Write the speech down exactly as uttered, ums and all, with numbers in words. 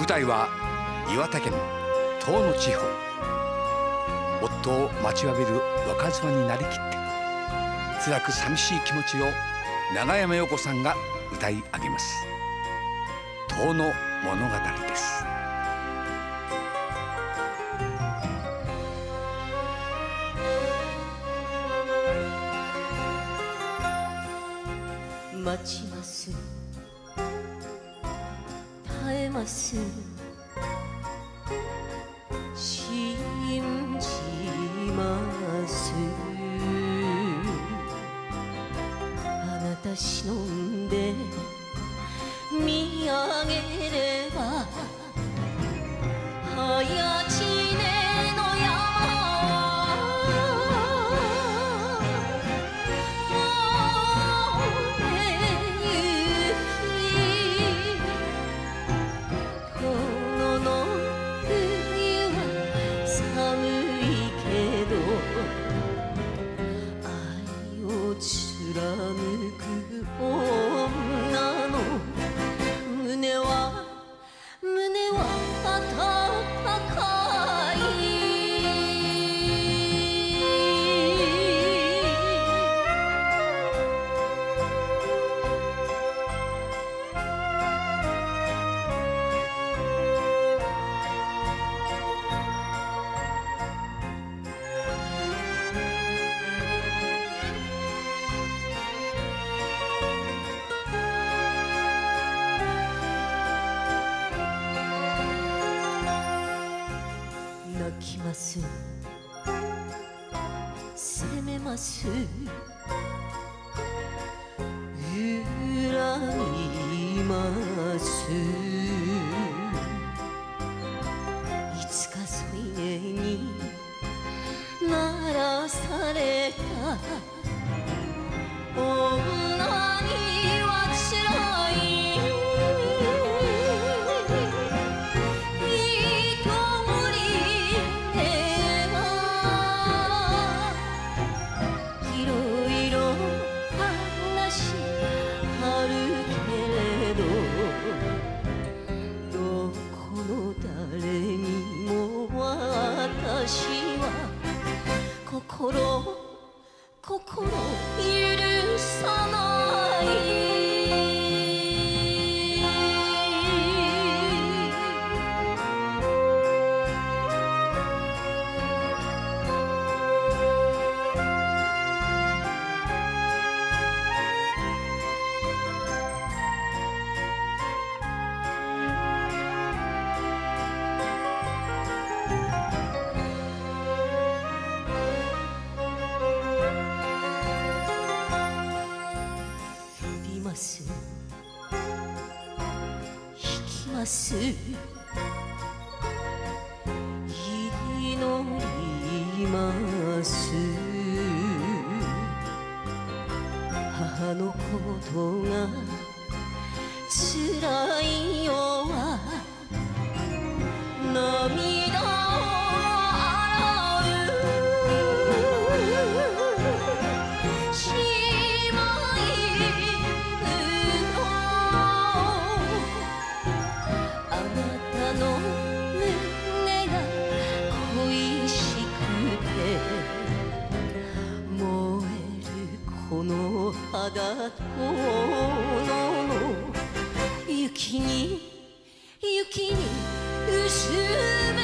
台は岩手県遠野地方。夫を待ちわびる若妻になりきって辛く寂しい気持ちを永山陽子さんが歌い上げます。遠野物語です。 待ちます、耐えます、信じます。あなた忍んで見上げれば早知根の泣きます、責めます、恨みます。いつか添い寝にならされた女にはつらい。心、心許さない。引きます、祈ります。母のことがつらいよは涙この肌との雪に雪にうすむ